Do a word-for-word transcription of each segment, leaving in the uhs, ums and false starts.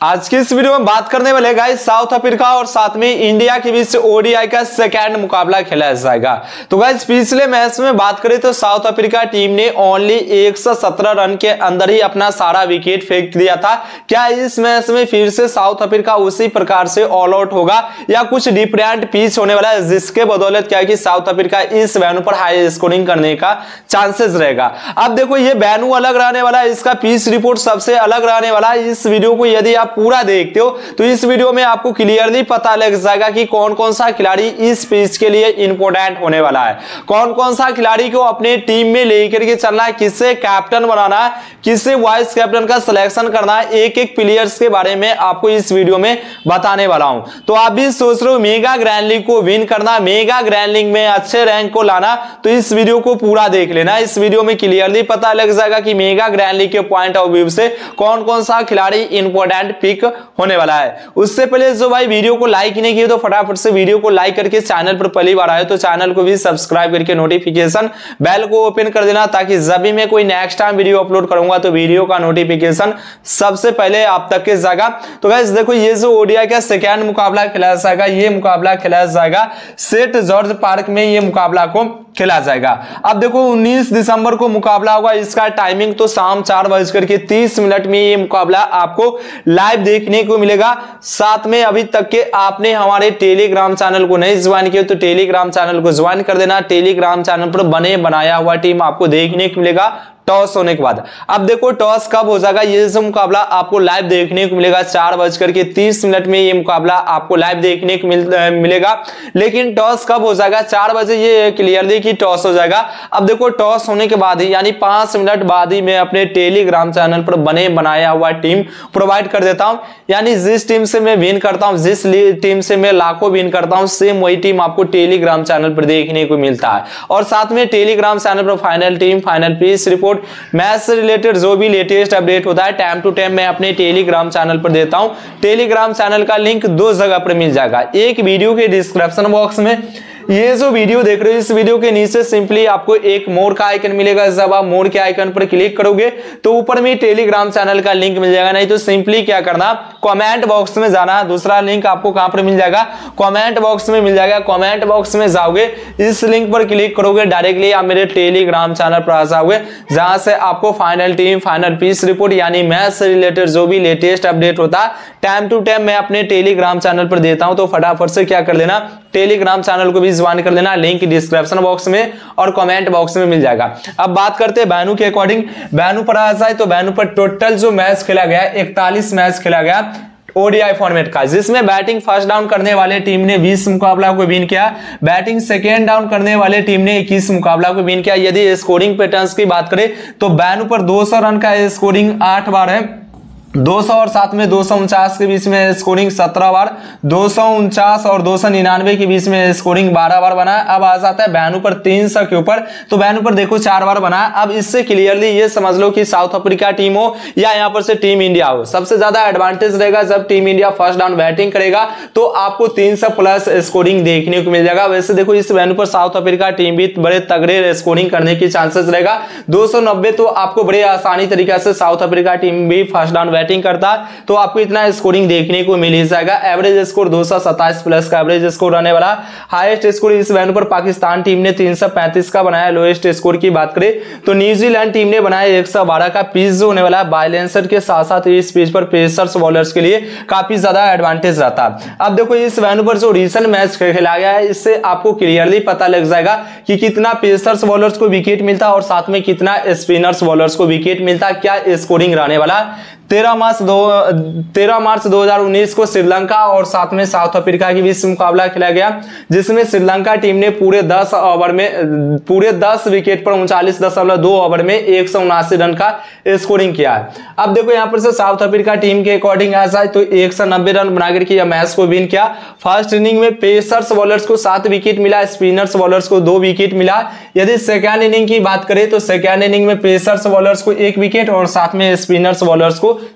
आज की इस वीडियो में बात करने वाले गाइस साउथ अफ्रीका और साथ में इंडिया के बीच ओडीआई का सेकेंड मुकाबला खेला जाएगा। तो गाइस पिछले मैच में बात करें तो साउथ अफ्रीका टीम ने ओनली एक सौ सत्रह रन के अंदर ही अपना सारा विकेट फेंक दिया था। क्या इस मैच में फिर से साउथ अफ्रीका उसी प्रकार से ऑल आउट होगा या कुछ डिफरेंट पिच होने वाला है, जिसके बदौलत क्या है कि साउथ अफ्रीका इस वेन्यू पर हाई स्कोरिंग करने का चांसेस रहेगा। अब देखो ये वेन्यू अलग रहने वाला है, इसका पिच रिपोर्ट सबसे अलग रहने वाला है। इस वीडियो को यदि आप पूरा देखते हो तो इस वीडियो में आपको क्लियरली पता लग जाएगा कि कौन कौन सा खिलाड़ी इस पिच के लिए इंपॉर्टेंट होने वाला है, कौन कौन सा खिलाड़ी को अपने टीम में लेकर के चलना है, किससे कैप्टन बनाना है, किससे वाइस कैप्टन का सिलेक्शन करना है। एक एक प्लेयर्स के बारे में आपको इस वीडियो में बताने वाला हूं। तो आप भी सोच रहे हो मेगा ग्रैंड लीग को विन करना, मेगा ग्रैंड लीग में अच्छे रैंक को लाना, तो इस वीडियो को पूरा देख लेना। इस वीडियो में क्लियरली पता लग जाएगा कि मेगा ग्रैंड लीग के पॉइंट ऑफ व्यू से कौन कौन सा खिलाड़ी इंपॉर्टेंट पिक होने वाला है। उससे पहले जो भाई वीडियो को लाइक नहीं किए तो फटाफट से वीडियो को लाइक करके चैनल पर पहली बार आए तो चैनल को भी सब्सक्राइब करके नोटिफिकेशन बेल को ओपन कर देना, ताकि जब भी मैं कोई नेक्स्ट टाइम वीडियो अपलोड करूंगा तो वीडियो का नोटिफिकेशन सबसे पहले आप तक के जाएगा। तो गाइस देखो ये जो ओडीआई का सेकेंड मुकाबला खेला जाएगा, ये मुकाबला खेला जाएगा सेंट जॉर्ज पार्क में, ये मुकाबला को खेला जाएगा। अब देखो उन्नीस दिसंबर को मुकाबला होगा, इसका टाइमिंग तो शाम चार बजकर के तीस मिनट में ये मुकाबला आपको लाइव देखने को मिलेगा। साथ में अभी तक के आपने हमारे टेलीग्राम चैनल को नहीं ज्वाइन किया तो टेलीग्राम चैनल को ज्वाइन कर देना। टेलीग्राम चैनल पर बने बनाया हुआ टीम आपको देखने को मिलेगा टॉस होने के बाद। अब देखो टॉस कब हो जाएगा, ये जो मुकाबला आपको लाइव देखने को मिलेगा चार बजकर के तीस मिनट में ये मुकाबला आपको लाइव देखने को मिल, मिलेगा। लेकिन टॉस कब हो जाएगा, चार बजे ये क्लियरली कि टॉस हो जाएगा। अब देखो टॉस होने के बाद ही यानी पांच मिनट बाद ही मैं अपने टेलीग्राम चैनल पर बने बनाया हुआ टीम प्रोवाइड कर देता हूं। यानी जिस टीम से मैं विन करता हूं, जिस टीम से मैं लाखों विन करता हूं, सेम वही टीम आपको टेलीग्राम चैनल पर देखने को मिलता है। और साथ में टेलीग्राम चैनल पर final team, final pitch report, match से रिलेटेड जो भी लेटेस्ट अपडेट होता है टाइम टू टाइम मैं अपने टेलीग्राम चैनल पर देता हूं। टेलीग्राम चैनल का लिंक दो जगह पर मिल जाएगा, एक वीडियो के डिस्क्रिप्शन बॉक्स में, ये जो वीडियो देख रहे हो इस वीडियो के नीचे सिंपली आपको एक मोर का आइकन मिलेगा। जब आप मोर के आइकन पर क्लिक करोगे तो ऊपर में टेलीग्राम चैनल का लिंक मिल जाएगा। नहीं तो सिंपली क्या करना, कमेंट बॉक्स में जाना, दूसरा लिंक आपको कहां पर मिल जाएगा, कमेंट बॉक्स में मिल जाएगा। कमेंट बॉक्स में जाओगे, इस लिंक पर क्लिक करोगे, डायरेक्टली आप मेरे टेलीग्राम चैनल पर आ जाओगे, जहां से आपको final team, final pitch report यानी मैच से रिलेटेड जो भी लेटेस्ट अपडेट होता है टाइम टू टाइम मैं अपने टेलीग्राम चैनल पर देता हूं। तो फटाफट से क्या कर लेना, टेलीग्राम चैनल को भी ज्वाइन कर लेना, लिंक डिस्क्रिप्शन बॉक्स में और कमेंट बॉक्स में मिल जाएगा। अब बात करते हैं वेन्यू के अकॉर्डिंग। वेन्यू पर आ जाए तो वेन्यू पर टोटल जो मैच खेला गया इकतालीस मैच खेला गया ओडीआई फॉर्मेट का, जिसमें बैटिंग फर्स्ट डाउन करने वाले टीम ने बीस मुकाबला को विन किया, बैटिंग सेकेंड डाउन करने वाले टीम ने इक्कीस मुकाबला को विन किया। यदि स्कोरिंग पैटर्न्स की बात करें तो वेन्यू पर दो सौ रन का स्कोरिंग आठ बार है, दो सौ और साथ में दो सौ उनचास के बीच में स्कोरिंग सत्रह बार, दो सौ उनचास और दो सौ निन्यानवे के बीच में स्कोरिंग बारह बार बना। अब आ जाता है वेन्यू पर तीन सौ के ऊपर, तो वेन्यू पर देखो चार बार बना। अब इससे क्लियरली ये समझ लो कि साउथ अफ्रीका टीम हो या यहाँ पर से टीम इंडिया हो, सबसे ज्यादा एडवांटेज रहेगा जब team India first down batting करेगा तो आपको तीन सौ प्लस स्कोरिंग देखने को मिल जाएगा। वैसे देखो इस वेन्यू पर साउथ अफ्रीका टीम भी बड़े तगड़े स्कोरिंग करने की चांसेस रहेगा। दो सौ नब्बे तो आपको बड़े आसानी तरीके से साउथ अफ्रीका टीम भी फर्स्ट डाउन बैटिंग करता है तो आपको इतना स्कोरिंग देखने को मिल ही जाएगा। एवरेज स्कोर दो सौ सत्ताईस प्लस का एवरेज स्कोर रहने वाला। हाईएस्ट स्कोर इस वेन्यू पर पाकिस्तान टीम ने तीन सौ पैंतीस का बनाया। लोएस्ट स्कोर की बात करें तो न्यूजीलैंड टीम ने बनाया एक सौ बारह का। पिच जो होने वाला है बाइलेंसर के साथ साथ इस पिच पर पेसर्स बॉलर्स के लिए काफी ज्यादा एडवांटेज रहता है। अब देखो इस वेन्यू पर जो रीसेंट मैच खेला गया है इससे आपको क्लियरली पता लग जाएगा कि कितना पेसर्स बॉलर्स को विकेट मिलता है और साथ में कितना स्पिनर्स बॉलर्स को विकेट मिलता है, क्या स्कोरिंग रहने वाला। तेरह मार्च दो तेरह मार्च दो हज़ार उन्नीस को श्रीलंका और साथ में साउथ अफ्रीका के बीच मुकाबला खेला गया, जिसमें श्रीलंका टीम ने पूरे दस ओवर में पूरे दस विकेट पर उनचालीस दशमलव दो ओवर में एक सौ उनासी रन का स्कोरिंग किया है। अब देखो यहाँ पर से साउथ अफ्रीका टीम के अकॉर्डिंग आ जाए तो एक सौ नब्बे रन बनाकर के मैच को विन किया। फर्स्ट इनिंग में पेसर्स बॉलर्स को सात विकेट मिला, स्पिनर्स बॉलर्स को दो विकेट मिला। यदि सेकेंड इनिंग की बात करें तो सेकेंड इनिंग में पेसर्स बॉलर्स को एक विकेट और साथ में स्पिनर्स बॉलर्स को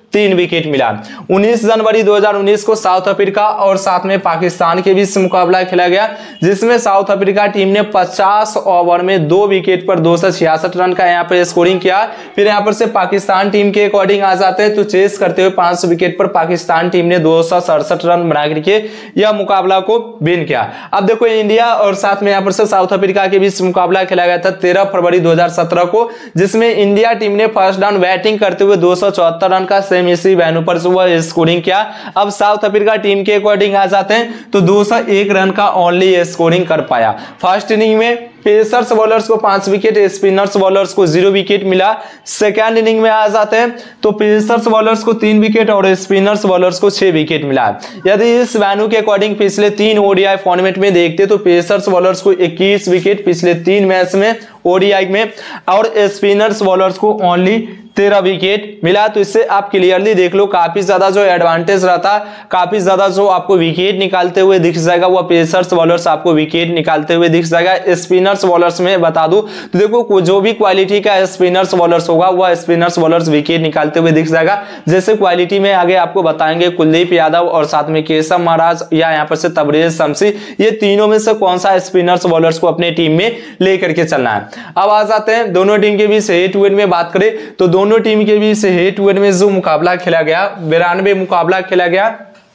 तीन विकेट मिला। उन्नीस जनवरी दो हज़ार उन्नीस को साउथ अफ्रीका और साथ में पाकिस्तान के बीच मुकाबला खेला गया, जिसमें साउथ अफ्रीका टीम ने पचास ओवर में दो विकेट पर दो सौ छियासठ रन का यहाँ पे स्कोरिंग किया। फिर यहाँ पर से पाकिस्तान टीम के अकॉर्डिंग आ जाते हैं तो चेस करते हुए पांच सौ विकेट पर पाकिस्तान टीम ने दो सौ सड़सठ रन बना करके यह मुकाबला को विन किया। अब देखो इंडिया और साथ में यहाँ पर से साउथ अफ्रीका के बीच मुकाबला खेला गया था तेरह फरवरी दो हज़ार सत्रह को, जिसमें इंडिया टीम ने फर्स्ट डाउन बैटिंग करते हुए दो सौ चौहत्तर रन का सेम इसी वेन्यू पर वह स्कोरिंग किया। अब साउथ अफ्रीका टीम के अकॉर्डिंग आ जाते हैं तो दो सौ एक रन का ओनली स्कोरिंग कर पाया। फर्स्ट इनिंग में पेसर्स बॉलर्स को पांच विकेट, स्पिनर्स बॉलर्स को जीरो विकेट मिला। सेकेंड इनिंग में आ जाते हैं तो पेसर्स बॉलर्स को तीन विकेट और स्पिनर्स बॉलर्स को छह विकेट मिला। यदि इस वेन्यू के अकॉर्डिंग पिछले तीन ओडीआई फॉर्मेट में देखते तो पेसर्स बॉलर्स को इक्कीस विकेट पिछले तीन मैच में ओडीआई में और स्पिनर्स बॉलर्स को ओनली तेरह विकेट मिला। तो इससे आप क्लियरली देख लो काफी ज्यादा जो एडवांटेज रहता, काफी ज्यादा जो आपको विकेट निकालते हुए दिख जाएगा वह पेसर्स बॉलर्स आपको विकेट निकालते हुए दिख जाएगा। स्पिनर्स बॉलर्स में बता दूं तो देखो जो भी क्वालिटी का स्पिनर्स बॉलर्स होगा वह स्पिनर्स बॉलर्स विकेट निकालते हुए दिख जाएगा। जैसे क्वालिटी में आगे आपको बताएंगे कुलदीप यादव और साथ में केशव महाराज या यहाँ पर से तबरेज शमसी, ये तीनों में से कौन सा स्पिनर्स बॉलर्स को अपने टीम में लेकर के चलना है। अब आ जाते हैं दोनों टीम के बीच हेड टू हेड में बात करें तो दोनों टीम के बीच हेड टू हेड में जो मुकाबला खेला गया बिरानवे मुकाबला खेला गया,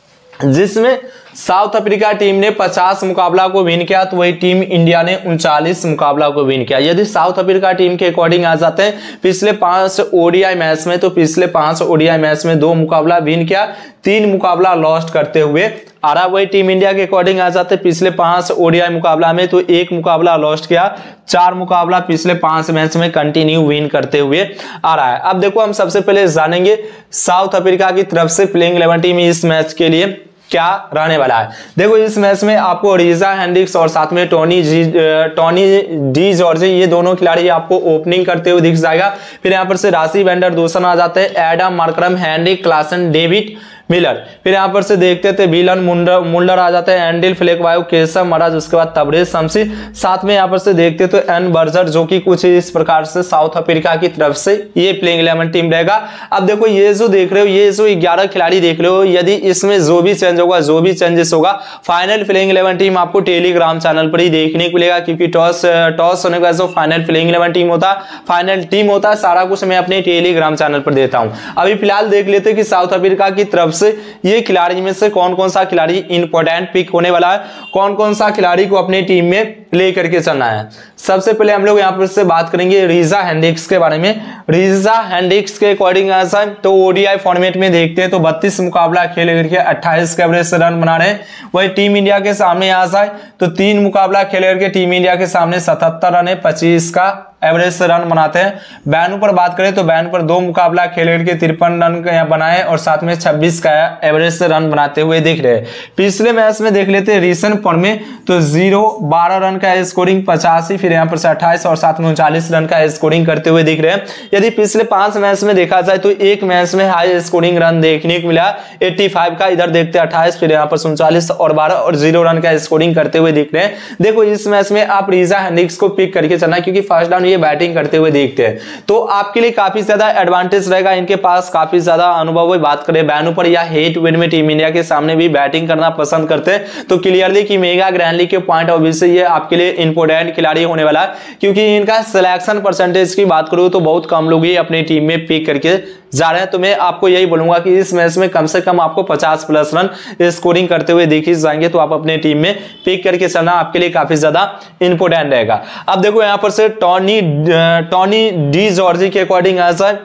जिसमें साउथ अफ्रीका टीम ने पचास मुकाबला को विन किया तो वही टीम इंडिया ने उनचालीस मुकाबला को विन किया। यदि साउथ अफ्रीका टीम के अकॉर्डिंग आ जाते हैं पिछले पांच ओडीआई मैच में तो पिछले पांच ओडीआई मैच में दो मुकाबला विन किया, तीन मुकाबला लॉस्ट करते हुए आ रहा। वही टीम इंडिया के अकॉर्डिंग आ जाते हैं पिछले पांच ओडीआई मुकाबला में तो एक मुकाबला लॉस्ट किया, चार मुकाबला पिछले पांच मैच में कंटिन्यू विन करते हुए आ रहा है। अब देखो हम सबसे पहले जानेंगे साउथ अफ्रीका की तरफ से प्लेइंग इलेवन टीम इस मैच के लिए क्या रहने वाला है। देखो इस मैच में आपको रीजा हेंड्रिक्स और साथ में टोनी जी टोनी डी जॉर्ज ये दोनों खिलाड़ी आपको ओपनिंग करते हुए दिख जाएगा। फिर यहाँ पर से राशि वेंडर दूसरा आ जाते हैं, Adam Markram, Heinrich Klaasen, David Miller. फिर यहाँ पर से देखते थे बिलन मुंडर मुंडर आ जाते हैं, एंडिल फ्लेकवायु, केशव महाराज, उसके बाद तबरेज शमसी, साथ में यहाँ पर से देखते तो एन बर्जर, जो कि कुछ इस प्रकार से साउथ अफ्रीका की तरफ से ये प्लेइंग इलेवन टीम रहेगा। अब देखो ये जो देख रहे हो ये जो ग्यारह खिलाड़ी देख रहे हो, यदि इसमें जो भी चेंज होगा जो भी चेंजेस होगा फाइनल प्लेइंग इलेवन टीम आपको टेलीग्राम चैनल पर ही देखने को मिलेगा, क्योंकि टॉस टॉस होने का जो फाइनल प्लेइंग इलेवन टीम होता फाइनल टीम होता है सारा कुछ मैं अपने टेलीग्राम चैनल पर देता हूँ। अभी फिलहाल देख लेते हैं कि साउथ अफ्रीका की तरफ से ये खिलाड़ी में से कौन कौन सा खिलाड़ी इंपोर्टेंट पिक होने वाला है, कौन कौन सा खिलाड़ी को अपने टीम में लेकर के चलना है। सबसे पहले हम लोग यहाँ पर से बात करेंगे रीजा हेंड्रिक्स के बारे में। रीजा हेंड्रिक्स के अकॉर्डिंग ऐसा तो ओडीआई फॉर्मेट में देखते हैं तो बत्तीस मुकाबला खेल करके अट्ठाईस के एवरेज से रन बना रहे हैं। वही टीम इंडिया के सामने आ जाए तो तीन मुकाबला खेल करके टीम इंडिया के सामने सतहत्तर रन है, पच्चीस का एवरेज से रन बनाते हैं। बैन पर बात करें तो बैन पर दो मुकाबला खेल करके तिरपन रन बनाए और साथ में छब्बीस का एवरेज से रन बनाते हुए दिख रहे हैं। पिछले मैच में देख लेते हैं रीसेंट फॉर्म में तो जीरो बारह रन का स्कोरिंग, पचासी, फिर यहाँ पर से अट्ठाईस और साथ में उनचालीस रन का स्कोरिंग करते हुए दिख रहे हैं। यदि पिछले पांच मैच में देखा जाए तो एक मैच में हाई स्कोरिंग रन देखने को मिला पचासी का, इधर देखते हैं अट्ठाईस, फिर यहाँ पर उनचालीस और बारह और जीरो रन का स्कोरिंग करते हुए दिख रहे हैं। देखो इस मैच में आप रीजा हेंड्रिक्स को पिक करके चलना, क्योंकि फर्स्ट डाउन बैटिंग करते हुए देखते हैं तो आपके लिए काफी ज्यादा एडवांटेज रहेगा। इनके पास काफी ज्यादा अनुभव है। बात करें बैन पर या हेड टू हेड में टीम इंडिया के सामने भी बैटिंग करना पसंद करते हैं तो क्लियरली कि मेगा ग्रैंड लीग के पॉइंट ऑफ व्यू से ये आपके लिए इंपोर्टेंट खिलाड़ी होने वाला है, क्योंकि इनका सिलेक्शन परसेंटेज की बात करूं तो बहुत कम लोग ही अपनी टीम में पिक करके जा रहे हैं। तो मैं आपको यही बोलूंगा कि इस मैच में कम से कम आपको पचास प्लस रन स्कोरिंग करते हुए देखी जाएंगे तो आप अपने टीम में पिक करके चलना आपके लिए काफी ज्यादा इंपोर्टेंट रहेगा। अब देखो यहाँ पर से टॉनी टॉनी डी जॉर्जी के अकॉर्डिंग ऐसा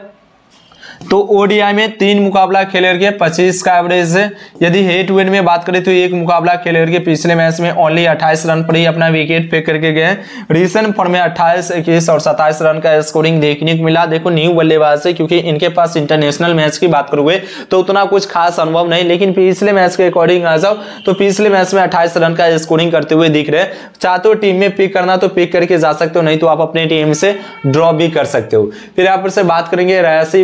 तो ओडीआई में तीन मुकाबला खेल करके पच्चीस का एवरेज है। यदि हेड टू हेड में बात करें तो एक मुकाबला खेल करके पिछले मैच में ओनली अट्ठाईस रन पर ही अपना विकेट फेंक करके गए। रीसेंट फॉर्म में अट्ठाईस, इक्कीस और सत्ताईस रन का स्कोरिंग देखने को मिला। देखो न्यू बल्लेबाज है, क्योंकि इनके पास इंटरनेशनल मैच की बात करोगे तो उतना कुछ खास अनुभव नहीं, लेकिन पिछले मैच के अकॉर्डिंग आ जाओ तो पिछले मैच में अट्ठाईस रन का स्कोरिंग करते हुए दिख रहे हैं। चाहते हो टीम में पिक करना तो पिक करके जा सकते हो, नहीं तो आप अपने टीम से ड्रॉप भी कर सकते हो। फिर यहाँ पर से बात करेंगे राशि वेंडर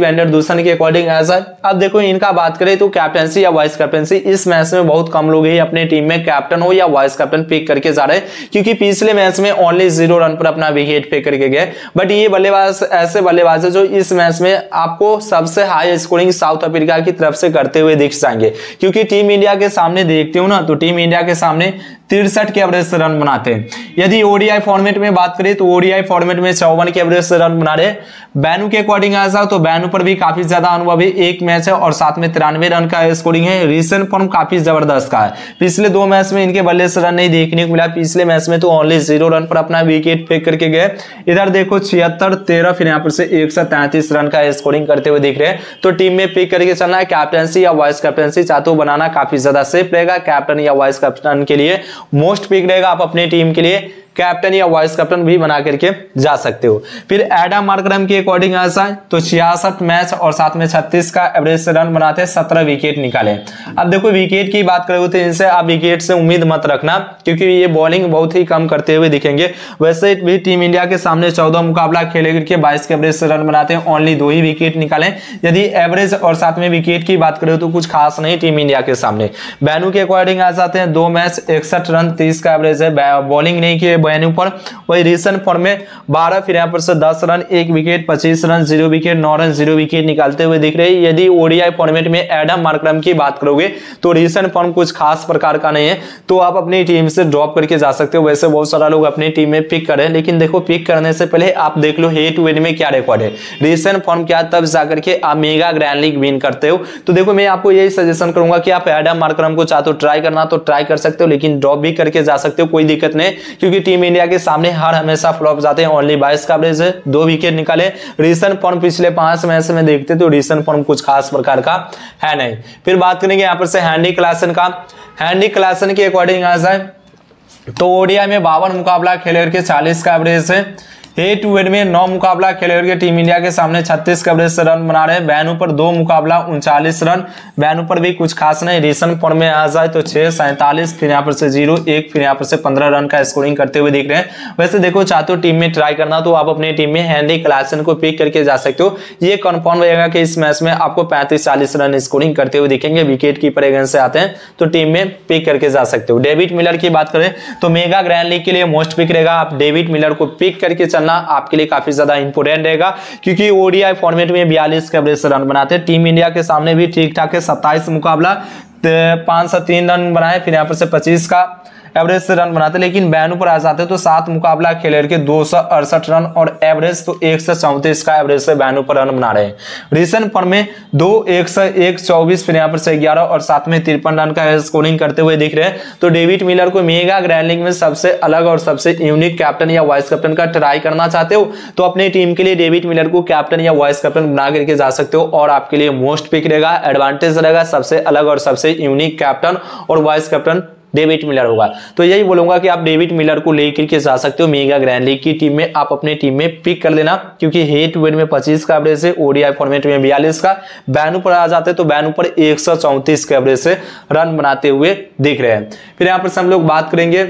कंट्रीब्यूशन के अकॉर्डिंग ऐसा। अब देखो इनका बात करें तो कैप्टनसी या वाइस कैप्टनसी, इस मैच में बहुत कम लोग ही अपने टीम में कैप्टन हो या वाइस कैप्टन पिक करके जा रहे हैं, क्योंकि पिछले मैच में ओनली जीरो रन पर अपना विकेट पिक करके गए। बट ये बल्लेबाज ऐसे बल्लेबाज है जो इस मैच में आपको सबसे हाई स्कोरिंग साउथ अफ्रीका की तरफ से करते हुए दिख जाएंगे, क्योंकि टीम इंडिया के सामने देखते हो ना तो टीम इंडिया के सामने तिरसठ के एवरेज से रन बनाते हैं। यदि ओडीआई फॉर्मेट में बात करें तो ओडीआई फॉर्मेट में चौवन के एवरेज से रन बना रहे। बैनू के अकॉर्डिंग ऐसा तो बैनू पर भी काफी ज्यादा अनुभवी एक मैच है और साथ में तिरानवे रन का स्कोरिंग है। रिसेंट फॉर्म काफी जबरदस्त का है, पिछले दो मैच में इनके बल्ले से रन नहीं देखने को मिला, पिछले मैच में तो ओनली जीरो रन पर अपना विकेट फेंक करके गए। इधर देखो छिहत्तर तेरह फिर यहाँ पर से एक सौ तैंतीस रन का स्कोरिंग करते हुए दिख रहे हैं। तो टीम में पिक करके चलना है, कैप्टनसी या वाइस कैप्टनसी चाहते हो बनाना काफी ज्यादा सेफ रहेगा। कैप्टन या वाइस कैप्टन के लिए मोस्ट पिक रहेगा, आप अपनी टीम के लिए कैप्टन या वाइस कैप्टन भी बना करके जा सकते हो। फिर एडम मार्करम के अकॉर्डिंग ऐसा है तो छियासठ मैच और साथ में छत्तीस का एवरेज से रन बनाते हैं, सत्रह विकेट निकाले। अब देखो विकेट की बात करें तो इनसे आप विकेट से उम्मीद मत रखना, क्योंकि ये बॉलिंग बहुत ही कम करते हुए दिखेंगे। वैसे भी टीम इंडिया के सामने चौदह मुकाबला खेले करके बाईस के एवरेज से रन बनाते हैं, ओनली दो ही विकेट निकाले। यदि एवरेज और साथ में विकेट की बात करें तो कुछ खास नहीं टीम इंडिया के सामने। बैनू के अकॉर्डिंग आ जाते हैं, दो मैच इकसठ रन तीस का एवरेज है, बॉलिंग नहीं किए बैनू पर। वही रिसेंट फॉर्म में बारह फिर यहाँ पर से दस रन एक विकेट, पच्चीस रन जीरो विकेट, नौ रन जीरो विकेट निकालते हुए दिख रहे हैं। यदि ओडीआई फॉर्मेट में एडम मार्करम की बात करोगे तो रिसेंट फॉर्म कुछ खास प्रकार का नहीं है, तो आप अपनी टीम से ड्रॉप करके जा सकते हो। वैसे बहुत सारा लोग अपनी टीम में पिक करें, लेकिन देखो पिक करने से पहले आप देख लो हेड टू हेड में क्या रिकॉर्ड है, रिसेंट फॉर्म क्या, तब जाकर के आप मेगा ग्रैंड लीग विन करते हो। तो देखो मैं आपको यही सजेशन करूंगा कि आप एडम मार्करम को चाहते हो ट्राई करना तो ट्राई कर सकते हो, लेकिन ड्रॉप भी करके जा सकते हो, कोई दिक्कत नहीं, क्योंकि टीम इंडिया के सामने हर हमेशा फ्लॉप जाते हैं। ओनली बाईस का एवरेज है, दो विकेट निकाले। रिसेंट फॉर्म पिछले पांच मैच में देखते तो रिसेंट फॉर्म कुछ खास प्रकार का है नहीं। फिर बात करेंगे यहाँ पर से हैंडी क्लासन का। हैंडी क्लासन के अकॉर्डिंग आ जाए तो ओडीआई में बावन मुकाबला खेले करके चालीस का एवरेज है। हेड टू हेड में नौ मुकाबला खेले करके टीम इंडिया के सामने छत्तीस के एवरेज से रन बना रहे हैं। बैनू पर दो मुकाबला उनचालीस रन, बैनू पर भी कुछ खास नहीं। रिसेंट फॉर्म में आ जाए तो छह सैंतालीस फिर यहाँ पर से जीरो एक फिर यहाँ पर से पंद्रह रन का स्कोरिंग करते हुए दिख रहे हैं। वैसे देखो चाहते हो टीम में ट्राई करना तो आप अपनी टीम में हैंडी क्लासन को पिक करके जा सकते हो। ये कन्फर्म रहेगा कि इस मैच में आपको पैंतीस चालीस रन स्कोरिंग करते हुए दिखेंगे। विकेट कीपर अगेंस्ट से आते हैं तो टीम में पिक करके जा सकते हो। डेविड मिलर की बात करें तो मेगा ग्रैंड लीग के लिए मोस्ट पिक रहेगा, आप डेविड मिलर को पिक करके चलना आपके लिए काफी ज्यादा इंपोर्टेंट रहेगा, क्योंकि ओडीआई फॉर्मेट में बयालीस के एवरेज से रन बनाते हैं। टीम इंडिया के सामने भी ठीक ठाक है, सत्ताईस मुकाबला पांच सौ तीन रन बनाए, फिर यहाँ पर से पच्चीस का एवरेज से रन बनाते, लेकिन बैनू पर आ जाते हैं तो सात मुकाबला खेले के दो सौ अड़सठ रन और एवरेज तो एक सौ चौंतीस का एवरेज से बैनू पर रन बना रहे हैं। रिसेंट फॉर्म में दो एक सौ एक चौबीस फिर यहाँ पर से ग्यारह और साथ में तिरपन रन का स्कोरिंग करते हुए दिख रहे हैं। तो डेविड मिलर को मेगा ग्रैंड लीग में सबसे अलग और सबसे यूनिक कैप्टन या वाइस कैप्टन का ट्राई करना चाहते हो तो अपनी टीम के लिए डेविड मिलर को कैप्टन या वाइस कैप्टन बना करके जा सकते हो, और आपके लिए मोस्ट पिक रहेगा, एडवांटेज रहेगा, सबसे अलग और सबसे यूनिक कैप्टन और वाइस कैप्टन डेविड मिलर होगा। तो यही बोलूंगा कि आप डेविड मिलर को लेकर के जा सकते हो मेगा ग्रैंड लीग की टीम में, आप अपने टीम में पिक कर लेना, क्योंकि हेड टू हेड में पच्चीस का एवरेज है, ओडीआई फॉर्मेट में बयालीस का। बैनू पर आ जाते तो बैनू पर एक सौ चौंतीस के एवरेज से रन बनाते हुए दिख रहे हैं। फिर यहाँ पर से हम लोग बात करेंगे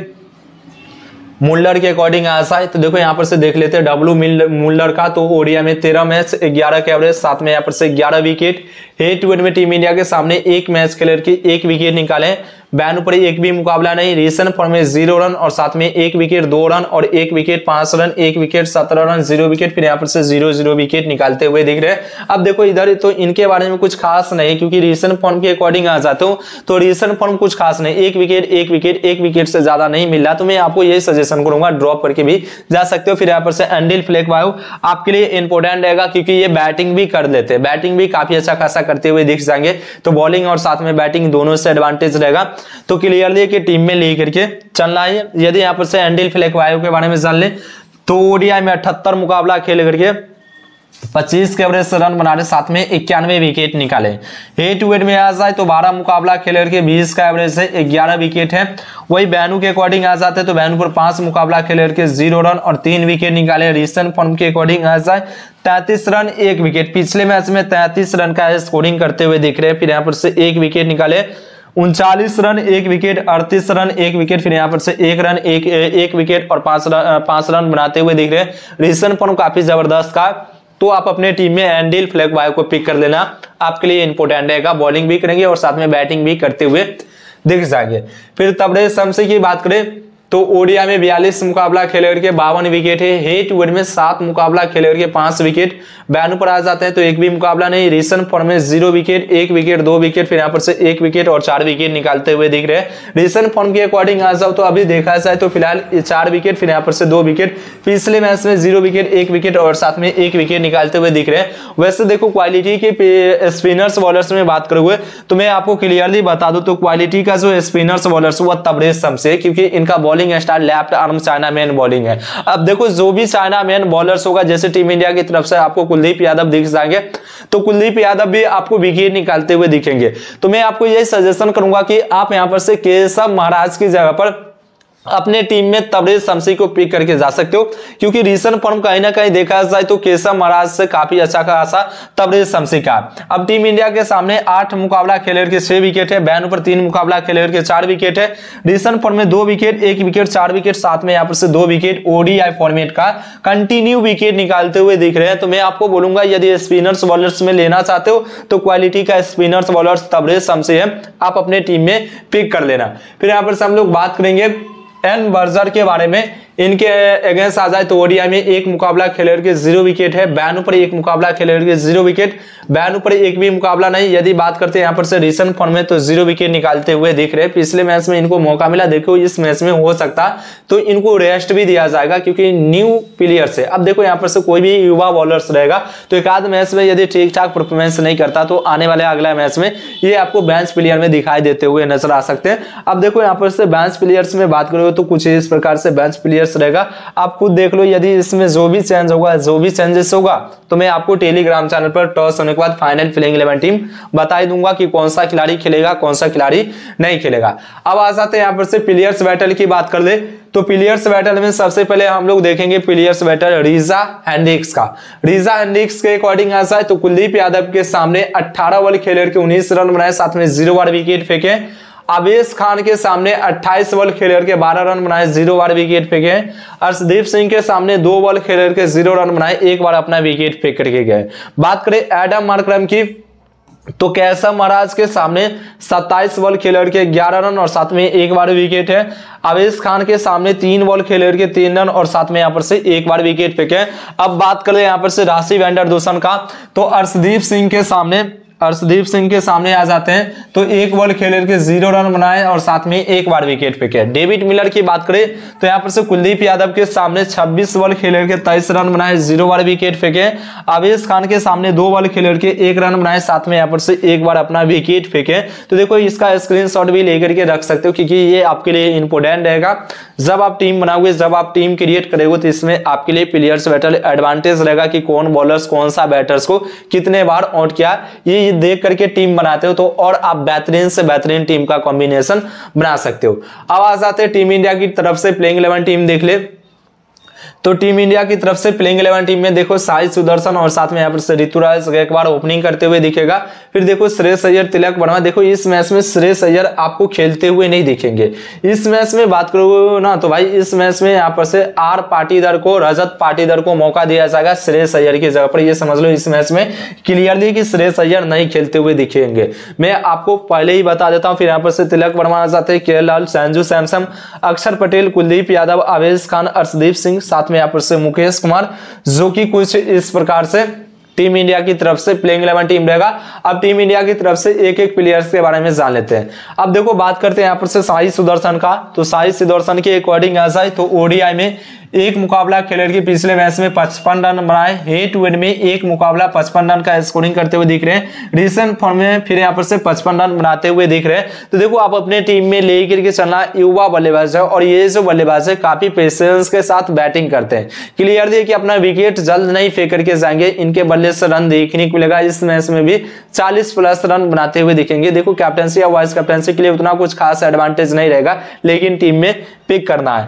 मुल्लर के अकॉर्डिंग ऐसा है तो देखो यहाँ पर से देख लेते हैं डब्लू मुल्लर का। तो ओडीआई में तेरह मैच ग्यारह के एवरेज, साथ में यहाँ पर से ग्यारह विकेट। हेड टू हेड में टीम इंडिया के सामने एक मैच खेले के एक विकेट निकाले। बैनू पर एक भी मुकाबला नहीं। रिसेंट फॉर्म में जीरो रन और साथ में एक विकेट दो रन और एक विकेट पांच रन, एक विकेट सत्रह रन, जीरो विकेट, फिर यहाँ पर से जीरो जीरो विकेट निकालते हुए दिख रहे हैं। अब देखो इधर तो इनके बारे में कुछ खास नहीं, क्योंकि रिसेंट फॉर्म के अकॉर्डिंग आ जाते हो तो रिसेंट फॉर्म कुछ खास नहीं, एक विकेट एक विकेट एक विकेट से ज्यादा नहीं मिल रहा। तो मैं आपको यही सजेशन करूंगा ड्रॉप करके भी जा सकते हो। फिर यहाँ पर से एंडिल फ्लेकवायो आपके लिए इंपोर्टेंट रहेगा, क्योंकि ये बैटिंग भी कर लेते हैं, बैटिंग भी काफी अच्छा खासा करते हुए दिख जाएंगे। तो बॉलिंग और साथ में बैटिंग दोनों से एडवांटेज रहेगा, तो क्लियरली कि टीम में ले करके चलना है। यदि यहाँ पर से एंडिल फ्लेकवायो के बारे में जान ले तो ओडीआई में अठहत्तर मुकाबला खेल करके पच्चीस के एवरेज से रन बना रहे, साथ में इक्यानवे विकेट निकाले। हेड टू हेड में आ जाए तो बारह मुकाबला खेले करके बीस का एवरेज है, ग्यारह विकेट है। वही बैनू के अकॉर्डिंग आ जाते हैं तो बैनू पर पांच मुकाबला खेले करके जीरो रन और तीन विकेट निकाले। रिसेंट फॉर्म के अकॉर्डिंग आ जाए तैंतीस रन एक विकेट, पिछले मैच में तैंतीस रन का स्कोरिंग करते हुए दिख रहे हैं। फिर यहाँ पर से एक विकेट निकाले, उनचालीस रन एक विकेट, अड़तीस रन एक विकेट, फिर यहाँ पर से एक रन एक एक विकेट और पांच रन पांच रन बनाते हुए दिख रहे हैं। रिसेंट फॉर्म काफी जबरदस्त का, तो आप अपने टीम में एंडिल फ्लेकवाय को पिक कर लेना, आपके लिए इंपॉर्टेंट रहेगा। बॉलिंग भी करेंगे और साथ में बैटिंग भी करते हुए दिख जाएंगे। फिर तबरेज शमसी की बात करें तो ओडीआई में बयालीस मुकाबला खेले करके बावन विकेट है। हेट टू हेड में सात मुकाबला खेले करके पांच विकेट। बैन पर आ जाते हैं तो एक भी मुकाबला नहीं। रिसेंट फॉर्म में जीरो विकेट, एक विकेट, दो विकेट, फिर यहाँ पर से एक विकेट और चार विकेट निकालते हुए दिख रहे हैं। रिसेंट फॉर्म के अकॉर्डिंग आ जाओ तो अभी देखा जाए तो फिलहाल चार विकेट, फिर यहाँ पर से दो विकेट। पिछले मैच में जीरो विकेट, एक विकेट और साथ में एक विकेट निकालते हुए दिख रहे हैं। वैसे देखो क्वालिटी के स्पिनर्स बॉलर्स में बात करोगे तो मैं आपको क्लियरली बता दूं तो क्वालिटी का जो स्पिनर्स बॉलर्स वो तबरेज शमसी है, क्योंकि इनका bowling style left arm chinaman bowling है। अब देखो जो भी चाइना मैन बॉलर्स होगा, जैसे टीम इंडिया की तरफ से आपको कुलदीप यादव दिख जाएंगे तो कुलदीप यादव भी आपको विकेट निकालते हुए दिखेंगे। तो मैं आपको यही सजेशन करूंगा कि आप यहां पर से केशव महाराज की जगह पर अपने टीम में तबरेज शमसी को पिक करके जा सकते हो, क्योंकि रीसेंट फॉर्म कहीं ना कहीं देखा जाए तो केशव महाराज से काफी अच्छा खासा तबरेज शमसी का। अब टीम इंडिया के सामने आठ मुकाबला खेले के छह विकेट है। बैन पर तीन मुकाबला खेले के चार विकेट है। रीसेंट फॉर्म में दो विकेट, एक विकेट, चार विकेट, साथ में यहाँ पर से दो विकेट ओडीआई फॉर्मेट का कंटिन्यू विकेट निकालते हुए दिख रहे हैं। तो मैं आपको बोलूंगा यदि स्पिनर्स बॉलर्स में लेना चाहते हो तो क्वालिटी का स्पिनर्स बॉलर्स तबरेज शमसी है, आप अपने टीम में पिक कर लेना। फिर यहाँ पर से हम लोग बात करेंगे एन बर्जर के बारे में। इनके अगेंस्ट आ जाए तो ओडीआई में एक मुकाबला खेले के जीरो विकेट है। बैन पर एक मुकाबला खेले के जीरो विकेट। बैन पर एक भी मुकाबला नहीं। यदि बात करते हैं यहाँ पर से रिसेंट फॉर्म में तो जीरो विकेट निकालते हुए दिख रहे हैं। पिछले मैच में इनको मौका मिला, देखो इस मैच में हो सकता तो इनको रेस्ट भी दिया जाएगा, क्योंकि न्यू प्लेयर्स है। अब देखो यहाँ पर से कोई भी युवा बॉलर्स रहेगा तो एक आध मैच में यदि ठीक ठाक परफॉर्मेंस नहीं करता तो आने वाले अगला मैच में ये आपको बेंच प्लेयर में दिखाई देते हुए नजर आ सकते हैं। अब देखो यहाँ पर से बेंच प्लेयर्स में बात करोगे तो कुछ इस प्रकार से बेंच प्लेयर्स रहेगा, आप खुद देख लो। यदि इसमें जो भी चेंज होगा, जो भी चेंजेस होगा तो मैं आपको टेलीग्राम चैनल पर टॉस होने के बाद फाइनल प्लेइंग इलेवन टीम बता दूंगा कि कौन सा खिलाड़ी खेलेगा, कौन सा खिलाड़ी नहीं खेलेगा। अब आ जाते हैं यहाँ पर से प्लेयर्स बैटल की बात कर ले तो प्लेयर्स बैटल में सबसे पहले हम लोग देखेंगे प्लेयर्स बैटल रीजा हेंड्रिक्स का। रीजा हेंड्रिक्स के अकॉर्डिंग आ जाए तो कुलदीप यादव के सामने अठारह बॉल खेले के उन्नीस रन बनाए, साथ में जीरो बार विकेट फेंके। आवेश खान के सामने अट्ठाईस बॉल खेले के बारह रन बनाए, जीरो बार विकेट फेंके। अर्शदीप सिंह के सामने दो बॉल खेले के जीरो रन बनाए, एक बार अपना विकेट फेंक करके गए। बात करें एडम मार्करम की तो केशव महाराज के सामने सत्ताईस बॉल खेले के ग्यारह रन और साथ में एक बार विकेट है। आवेश खान के सामने तीन बॉल खेले के तीन रन और साथ में यहाँ पर से एक बार विकेट फेंके। अब बात करें यहाँ पर से राशि वेंडर दूषण का तो अर्शदीप सिंह के सामने अर्शदीप सिंह के सामने आ जाते हैं तो एक बॉल खेले के जीरो रन बनाए और साथ में एक बार विकेट फेंके। डेविड मिलर की बात करें तो यहाँ पर से कुलदीप यादव के सामने छब्बीस बॉल खेले के तेईस रन बनाए, जीरो बार विकेट फेंके। आवेश खान के सामने दो बॉल खेले के एक रन बनाए, साथ में यहाँ पर से एक बार अपना विकेट फेंके। तो देखो इसका स्क्रीनशॉट भी लेकर के रख सकते हो, क्योंकि ये आपके लिए इंपोर्टेंट रहेगा। जब आप टीम बनाओगे, जब आप टीम क्रिएट करोगे तो इसमें आपके लिए प्लेयर्स बैटल एडवांटेज रहेगा कि कौन बॉलर्स कौन सा बैटर्स को कितने बार आउट किया, ये देख करके टीम बनाते हो तो और आप बेहतरीन से बेहतरीन टीम का कॉम्बिनेशन बना सकते हो। अब आ जाते हैं टीम इंडिया की तरफ से प्लेइंग इलेवन टीम देख ले तो टीम इंडिया की तरफ से प्लेइंग इलेवन टीम में देखो साई सुदर्शन और साथ में यहाँ पर से ऋतुराज गायकवाड़ ओपनिंग करते हुए दिखेगा। फिर देखो श्रेयस अय्यर, तिलक वर्मा। देखो इस मैच में श्रेयस अय्यर आपको खेलते हुए नहीं दिखेंगे। इस मैच में बात करोगे ना तो भाई इस मैच में यहाँ पर से आर पाटीदार को, रजत पाटीदार को मौका दिया जाएगा श्रेयस अय्यर की जगह पर। ये समझ लो इस मैच में क्लियरली कि श्रेयस अय्यर नहीं खेलते हुए दिखेंगे। मैं आपको पहले ही बता देता हूँ। फिर यहाँ पर से तिलक वर्मा आ जाते हैं, के एल राहुल, संजू सैमसन, अक्षर पटेल, कुलदीप यादव, आवेश खान, अर्शदीप सिंह, साथ में यहाँ पर से मुकेश कुमार, जो कि कुछ इस प्रकार से टीम इंडिया की तरफ से प्लेइंग इलेवन टीम रहेगा। अब टीम इंडिया की तरफ से एक एक प्लेयर्स के बारे में जान लेते हैं। अब देखो बात करते हैं यहाँ पर से साई सुदर्शन का तो साई सुदर्शन के अकॉर्डिंग आ जाए तो ओडीआई में एक मुकाबला खेले के पिछले मैच में पचपन रन बनाए। हेड टू हेड में एक मुकाबला पचपन रन का स्कोरिंग करते हुए दिख रहे हैं। रिसेंट फॉर्म में फिर यहाँ पर से पचपन रन बनाते हुए दिख रहे हैं। तो देखो आप अपने टीम में लेकर के चलना युवा बल्लेबाज है और ये जो बल्लेबाज है काफी पेशेंस के साथ बैटिंग करते हैं। क्लियर दिए कि अपना विकेट जल्द नहीं फेंक करके जाएंगे, इनके बल्ले से रन देखने को मिलेगा। इस मैच में भी चालीस प्लस रन बनाते हुए दिखेंगे। देखो कैप्टनसी या वाइस कैप्टनसी के लिए उतना कुछ खास एडवांटेज नहीं रहेगा, लेकिन टीम में पिक करना है।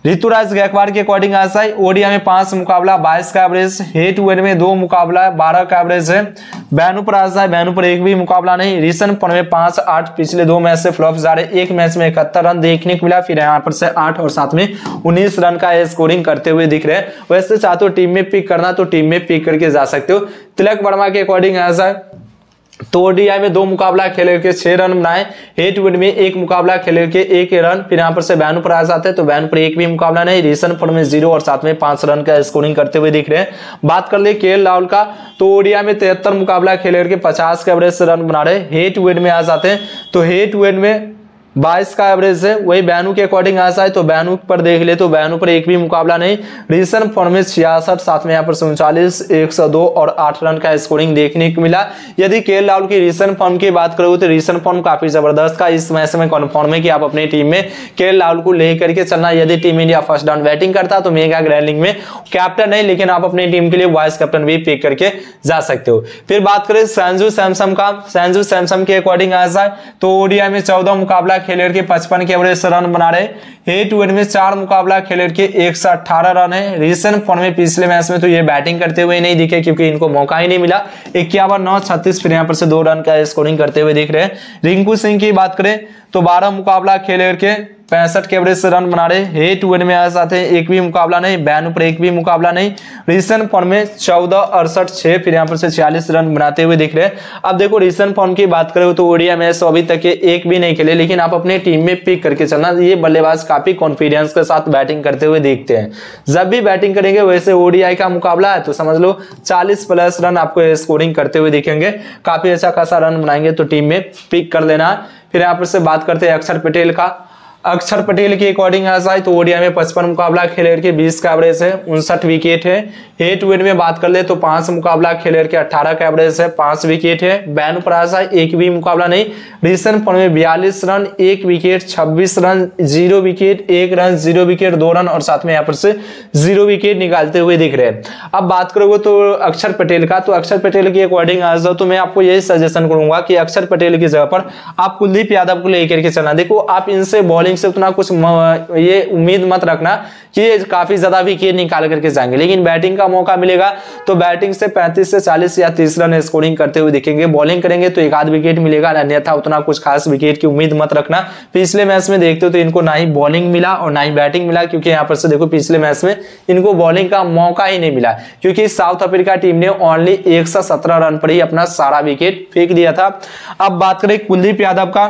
ऋतुराज गायकवाड़ के अकॉर्डिंग ऐसा है, ओडिया में पांच मुकाबला बाईस का एवरेज, हेड टू हेड में दो मुकाबला बारह का एवरेज है। बैनू पर ऐसा है, बैनू पर एक भी मुकाबला नहीं। ऋषभ पंत में पांच आठ, पिछले दो मैच से फ्लॉप जा रहे, एक मैच में इकहत्तर रन देखने को मिला, फिर यहाँ पर से आठ और साथ में उन्नीस रन का स्कोरिंग करते हुए दिख रहे हैं। वैसे चाहते हो टीम में पिक करना तो टीम में पिक करके जा सकते हो। तिलक वर्मा के अकॉर्डिंग ऐसा है, तो ओडीआई में दो मुकाबला खेल के छह रन बनाए, हेड टू हेड में एक मुकाबला खेल के एक रन, फिर यहाँ पर से बैनू पर आ जाते हैं तो बैनू पर एक भी मुकाबला नहीं, ऋषभ पंत में जीरो और साथ में पांच रन का स्कोरिंग करते हुए दिख रहे हैं। बात कर ले केएल राहुल का, तो ओडीआई में तिहत्तर मुकाबला खेल के पचास के एवरेज से रन बना रहे, हेड टू हेड में आ जाते हैं तो हेड टू हेड में बाईस का एवरेज है। वही बैनू के अकॉर्डिंग ऐसा है, तो बैनू पर देख ले तो बैनू पर एक भी मुकाबला नहीं, ऋषभ पंत में छियासठ, साथ में यहाँ पर से उनचालीस, एक सौ दो और आठ रन का स्कोरिंग देखने को मिला। यदि केएल राहुल की ऋषभ पंत की बात करोगे तो ऋषभ पंत काफी जबरदस्त का इस मैच में कन्फर्म है कि आप अपनी टीम में केएल राहुल को लेकर के चलना। यदि team India first down batting करता तो मेगा ग्रैंड लीग में कैप्टन नहीं, लेकिन आप अपनी टीम के लिए वाइस कैप्टन भी पिक करके जा सकते हो। फिर बात करें संजू सैमसन का, संजू सैमसन के अकॉर्डिंग ऐसा है, तो ओडीआई में चौदह मुकाबला खेल के पचपन के एवरेज से रन बना रहे, हेड टू हेड में चार मुकाबला खेल के एक सौ अठारह रन है। ऋषभ पंत में पिछले मैच में तो ये बैटिंग करते हुए नहीं दिखे क्योंकि इनको मौका ही नहीं मिला, इक्यावन नौ छत्तीस, फिर यहाँ पर से दो रन का स्कोरिंग करते हुए दिख रहे हैं। रिंकू सिंह की बात करें तो बारह मुकाबला खेल के पैंसठ के एवरेज से रन बना रहे, हेड टू हेड में आ जाते हैं एक भी मुकाबला नहीं, बैनू पर एक भी मुकाबला नहीं, ऋषभ पंत में चौदह अड़सठ छह, फिर यहाँ पर से छियालीस रन बनाते हुए दिख रहे हैं। अब देखो ऋषभ पंत की बात करें तो ओडीआई मैच अभी तक एक भी नहीं खेले, लेकिन आप अपने टीम में पिक करके चलना। ये बल्लेबाज काफी कॉन्फिडेंस के साथ बैटिंग करते हुए देखते हैं, जब भी बैटिंग करेंगे वैसे ओडीआई का मुकाबला है तो समझ लो चालीस प्लस रन आपको स्कोरिंग करते हुए दिखेंगे, काफी अच्छा खासा रन बनाएंगे तो टीम में पिक कर लेना। फिर यहाँ पर से बात करते हैं अक्षर पटेल का, अक्षर पटेल के अकॉर्डिंग ऐसा है, तो ओडीआई में पचपन मुकाबला खेल के बीस का एवरेज है, उनसठ विकेट है। हेड टू हेड में बात कर ले तो पांच मुकाबला खेल के अठारह का एवरेज है, पांच विकेट है। बैनू पर ऐसा है, एक भी मुकाबला नहीं, ऋषभ पंत में बयालीस रन, एक विकेट, छब्बीस रन, जीरो विकेट, एक रन, जीरो विकेट, दो रन और साथ में यहाँ पर से जीरो विकेट निकालते हुए दिख रहे हैं। अब बात करोगे तो अक्षर पटेल का, तो अक्षर पटेल के अकॉर्डिंग आ जाओ तो मैं आपको यही सजेशन करूंगा कि अक्षर पटेल की जगह पर आप कुलदीप यादव को लेकर के चलना। देखो आप इनसे बॉलिंग से उतना कुछ ये उम्मीद मत रखना कि ये काफी ज्यादा विकेट निकाल करके जाएंगे, लेकिन बैटिंग का मौका मिलेगा तो बैटिंग से पैंतीस से चालीस या तीस रन स्कोरिंग करते हुए दिखेंगे। बॉलिंग करेंगे तो एक आध विकेट मिलेगा, अन्यथा उतना कुछ खास विकेट की उम्मीद मत रखना। पिछले मैच में देखते हो तो इनको ना ही बॉलिंग मिला और ना ही बैटिंग मिला, क्योंकि यहाँ पर से देखो पिछले मैच में इनको बॉलिंग का मौका ही नहीं मिला, क्योंकि साउथ अफ्रीका टीम ने ओनली एक सौ सत्रह रन पर ही अपना सारा विकेट फेंक दिया था। अब बात करें कुलदीप यादव का,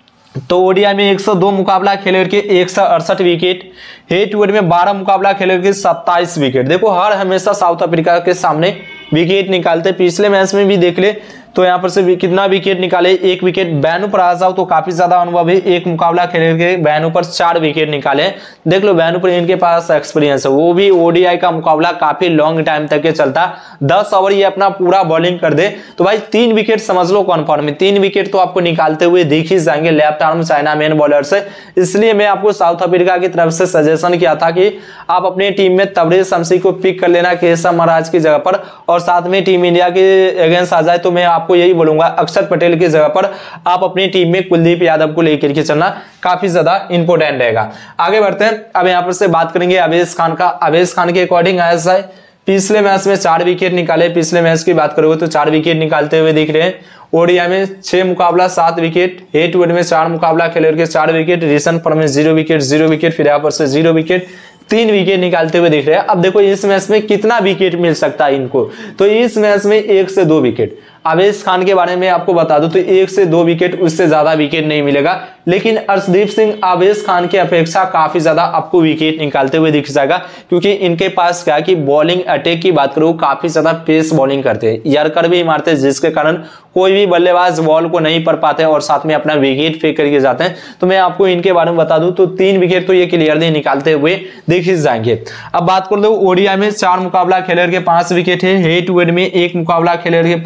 तो ओडीआई में एक सौ दो मुकाबला खेल के एक सौ अड़सठ विकेट, हेड टू हेड में बारह मुकाबला खेल के सत्ताईस विकेट। देखो हर हमेशा साउथ अफ्रीका के सामने विकेट निकालते, पिछले मैच में भी देख ले तो यहाँ पर से कितना विकेट निकाले, एक विकेट। बैनू पर आ जाओ तो काफी ज्यादा अनुभव है, एक मुकाबला खेल के बैनू पर चार विकेट निकाले। देख लो बैनू पर इनके पास एक्सपीरियंस है, वो भी ओडीआई का मुकाबला काफी लॉन्ग टाइम तक के चलता, दस ओवर ये अपना पूरा बॉलिंग कर दे तो भाई तीन विकेट समझ लो कन्फर्म है, तीन विकेट तो आपको निकालते हुए दिख ही जाएंगे left arm chinaman bowler से। इसलिए मैं आपको साउथ अफ्रीका की तरफ से सजेशन किया था कि आप अपनी टीम में तबरेज शमसी को पिक कर लेना केशव महाराज की जगह पर, और साथ में टीम इंडिया के अगेंस्ट आ जाए तो मैं आपको यही बोलूंगा अक्षर पटेल की जगह पर आप अपनी टीम में कुलदीप यादव को लेकर के चलना, काफी ज्यादा इंपॉर्टेंट रहेगा। आगे बढ़ते हैं, अब यहां पर से बात करेंगे अवेश खान का। अवेश खान के अकॉर्डिंग ऐसा है, पिछले मैच में चार विकेट निकाले, पिछले मैच की बात करोगे तो चार विकेट निकालते हुए दिख रहे हैं। ओडीआई में छह मुकाबला सात विकेट, हेड टू हेड में चार मुकाबला खेल के चार विकेट, ऋषभ पंत में जीरो विकेट जीरो विकेट, फिर यहाँ पर से जीरो विकेट, तीन विकेट निकालते हुए दिख रहे हैं। अब देखो इस मैच में कितना विकेट मिल सकता है इनको, तो इस मैच में एक से दो विकेट। अवेश खान के बारे में आपको बता दूं तो एक से दो विकेट, उससे ज्यादा विकेट नहीं मिलेगा, लेकिन अर्शदीप सिंह अवेश खान की अपेक्षा काफी ज्यादा आपको विकेट निकालते हुए दिख जाएगा, क्योंकि इनके पास क्या कि बॉलिंग अटैक की बात करूं काफी ज्यादा पेस बॉलिंग करते हैं, यर्कर भी मारते हैं, जिसके कारण कोई भी बल्लेबाज बॉल को नहीं पढ़ पाते और साथ में अपना विकेट फेंक करके जाते हैं। तो मैं आपको इनके बारे में बता दूं तो तीन विकेट तो ये क्लियरली निकालते हुए दिख ही जाएंगे। अब बात कर लो ओडीआई में चार मुकाबला खेल के पांच विकेट है, हेड टू हेड में एक मुकाबला खेल के पांच विकेट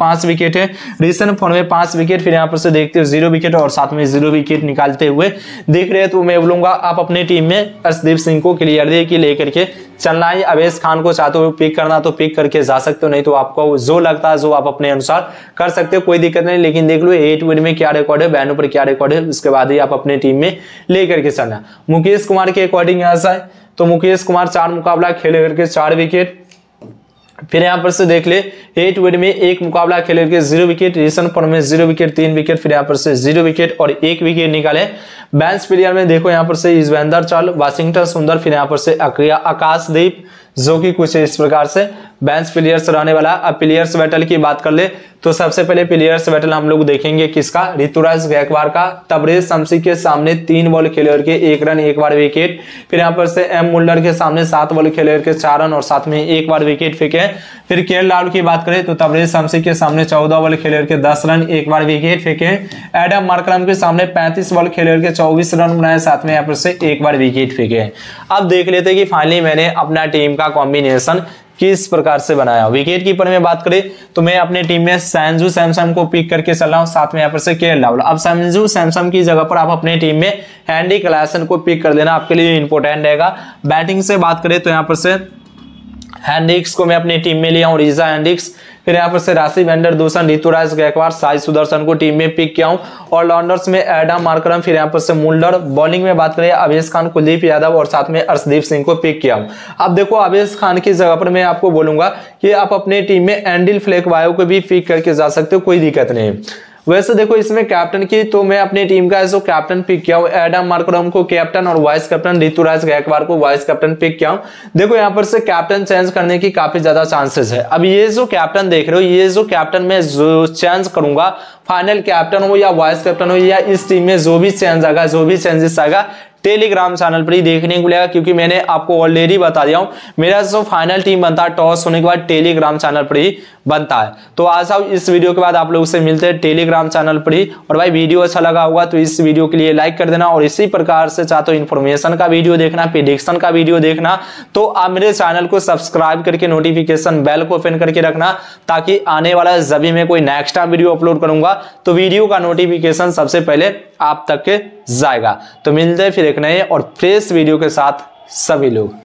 विकेट है, रिसेंट फॉर्म में पांच विकेट, फिर यहाँ पर से देखते हो जीरो विकेट और साथ में जीरो विकेट निकालते हुए दिख रहे हैं। तो मैं बोलूंगा आप अपनी टीम में अर्शदीप सिंह को क्लियर दे के लेकर के चलना है। अवेश खान को चाहते हो पिक करना तो पिक करके जा सकते हो, नहीं तो आपको जो लगता है जो आप अपने अनुसार कर सकते हो, कोई दिक्कत नहीं। लेकिन देख लो एट विन में क्या रिकॉर्ड है, बैनों पर क्या रिकॉर्ड है, उसके बाद ही आप अपने टीम में लेकर के चलना। मुकेश कुमार के अकॉर्डिंग ऐसा है, तो मुकेश कुमार चार मुकाबला खेले करके चार विकेट, फिर यहाँ पर से देख ले एट विन में एक मुकाबला खेले करके जीरो विकेट, रिसेंट फॉर्म में जीरो विकेट तीन विकेट, फिर यहाँ पर से जीरो विकेट और एक विकेट निकाले। बेंच प्लेयर में देखो यहाँ पर से युजवेंद्र चहल, वाशिंगटन सुंदर, फिर यहाँ पर से आकाशदीप, जो कि कुछ इस प्रकार से बेंच प्लेयर्स रहने वाला। अब प्लेयर्स बैटल की बात कर ले तो सबसे पहले प्लेयर्स बैटल हम लोग देखेंगे किसका, ऋतुराज गायकवाड़ का। तबरेज शमसी के सामने तीन बॉल खेले करके एक रन एक बार विकेट, फिर यहाँ पर से एम मुल्लर के सामने सात बॉल खेले करके चार रन और साथ में एक बार विकेट फेंके। फिर के एल राहुल की बात करें तो तबरेज शमसी के सामने चौदह बॉल खेले करके दस रन एक बार विकेट फेंके। एडम मार्करम के सामने पैंतीस बॉल खेले करके चौबीस रन बनाए, साथ में यहाँ पर से एक बार विकेट फेंके। अब देख लेते हैं कि फाइनली मैंने अपना टीम का कॉम्बिनेशन किस प्रकार से बनाया। विकेट कीपर में बात करें तो मैं अपने टीम में संजू सैमसन को पिक करके चल रहा हूं, साथ में यहाँ पर से के एल राहुल। अब संजू सैमसन की जगह पर आप अपने टीम में हैंडी क्लासन को पिक कर देना, आपके लिए इंपॉर्टेंट रहेगा। बैटिंग से बात करें तो यहाँ पर से हैंडिक्स को मैं अपनी टीम में लिया हूं, रीजा हैंडिक्स। फिर यहाँ पर से राशि वेंडर दूसरा, ऋतुराज गायकवाड़, साई सुदर्शन को टीम में पिक किया हूं। और ऑलराउंडर्स में एडम मार्करम, फिर यहाँ पर से मुल्लर। बॉलिंग में बात करें अवेश खान, कुलदीप यादव और साथ में अर्शदीप सिंह को पिक किया हूं। अब देखो अवेश खान की जगह पर मैं आपको बोलूंगा कि आप अपने टीम में एंडिल फ्लेकवायो को भी पिक करके जा सकते हो, कोई दिक्कत नहीं। वैसे देखो इसमें कैप्टन की तो मैं अपनी टीम का जो कैप्टन पिक किया हूं, एडम मार्करम को कैप्टन और वाइस कैप्टन ऋतुराज गायकवाड़ को वाइस कैप्टन पिक किया हूं। देखो यहाँ पर से कैप्टन चेंज करने की काफी ज्यादा चांसेस है। अब ये जो कैप्टन देख रहे हो, ये जो कैप्टन मैं जो चेंज करूंगा, फाइनल कैप्टन हो या वाइस कैप्टन हो या इस टीम में जो भी चेंज आएगा, जो भी चेंजेस आएगा, टेलीग्राम चैनल पर ही देखने को मिलेगा। क्योंकि मैंने आपको ऑलरेडी बता दिया हूं मेरा जो फाइनल टीम बनता है टॉस होने के बाद टेलीग्राम चैनल पर ही बनता है। तो आज आओ इस वीडियो के बाद आप लोगों से मिलते हैं टेलीग्राम चैनल पर ही। और भाई वीडियो अच्छा लगा होगा तो इस वीडियो के लिए लाइक कर देना, और इसी प्रकार से चाहते हो इन्फॉर्मेशन का वीडियो देखना, प्रेडिक्शन का वीडियो देखना, तो आप मेरे चैनल को सब्सक्राइब करके नोटिफिकेशन बेल को ओपन करके रखना, ताकि आने वाला जब भी मैं कोई नेक्स्ट वीडियो अपलोड करूंगा तो वीडियो का नोटिफिकेशन सबसे पहले आप तक के जाएगा। तो मिलते हैं फिर एक नए और फ्रेश वीडियो के साथ सभी लोग।